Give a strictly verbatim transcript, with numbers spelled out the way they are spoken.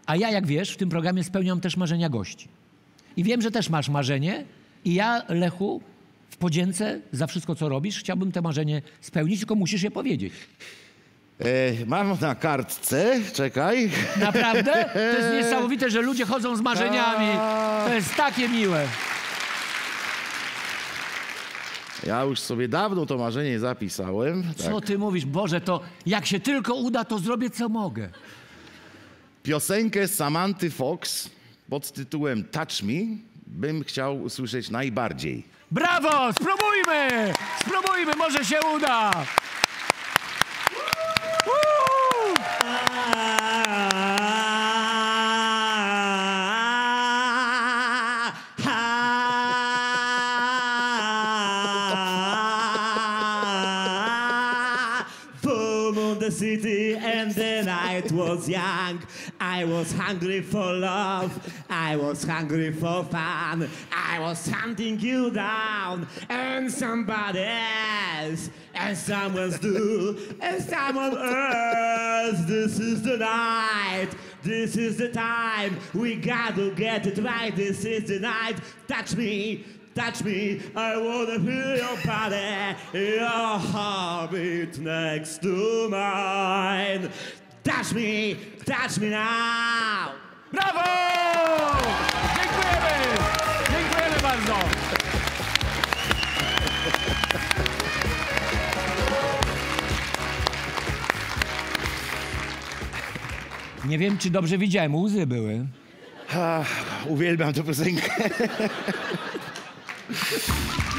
A ja, jak wiesz, w tym programie spełniam też marzenia gości. I wiem, że też masz marzenie i ja, Lechu, w podzięce za wszystko, co robisz, chciałbym te marzenie spełnić, tylko musisz je powiedzieć. E, mam na kartce, czekaj. Naprawdę? To jest niesamowite, że ludzie chodzą z marzeniami. To jest takie miłe. Ja już sobie dawno to marzenie zapisałem. Co Tak. ty mówisz? Boże, to jak się tylko uda, to zrobię, co mogę. Piosenkę Samanty Fox pod tytułem Touch Me bym chciał usłyszeć najbardziej. Brawo! Spróbujmy! Spróbujmy, może się uda! Uuu! Full moon the city and the night was young. I was hungry for love, I was hungry for fun. I was hunting you down and somebody else, and someone's do, and someone else. This is the night, this is the time. We gotta get it right, this is the night. Touch me, touch me, I wanna feel your body, your heartbeat next to mine. Touch me, touch me now. Brawo! Dziękujemy! Dziękujemy bardzo! Nie wiem, czy dobrze widziałem, łzy były. Ach, uwielbiam tę piosenkę.